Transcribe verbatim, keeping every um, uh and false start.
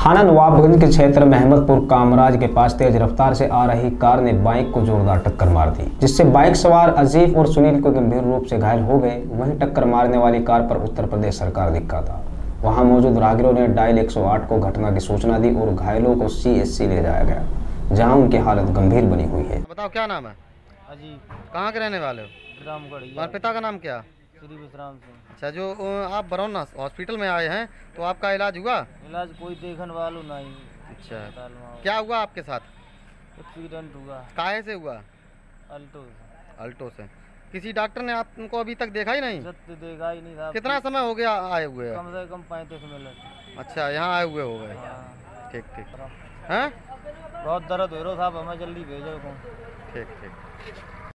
थाना नवाबगंज के क्षेत्र महमदपुर कामराज के पास तेज रफ्तार से आ रही कार ने बाइक को जोरदार टक्कर मार दी, जिससे बाइक सवार अजीफ और सुनील को गंभीर रूप से घायल हो गए। वहीं टक्कर मारने वाली कार पर उत्तर प्रदेश सरकार लिखा था। वहां मौजूद राहगीरों ने डायल एक सौ आठ को घटना की सूचना दी और घायलों को सी एस सी ले जाया गया, जहां उनकी हालत गंभीर बनी हुई है। बताओ क्या नाम है? अजी। कहाँ के रहने वाले हो? रामगढ़। और पिता का नाम क्या? श्री विश्राम सिंह। अच्छा, जो आप बरौना हॉस्पिटल में आए हैं तो आपका इलाज हुआ? इलाज कोई देखने वालों नहीं। अच्छा, क्या हुआ आपके साथ? एक्सीडेंट हुआ। काहे से हुआ? अल्टो से। अल्टो से। किसी डॉक्टर ने आपको अभी तक देखा ही नहीं? सत्य देखा ही नहीं था। कितना समय हो गया आए हुए? कम से कम पैंतीस मिनट। अच्छा, यहाँ आए हुए हो गए। ठीक ठीक। हैं? बहुत दर्द हो रहा था, हमें जल्दी भेजो। ठीक ठीक।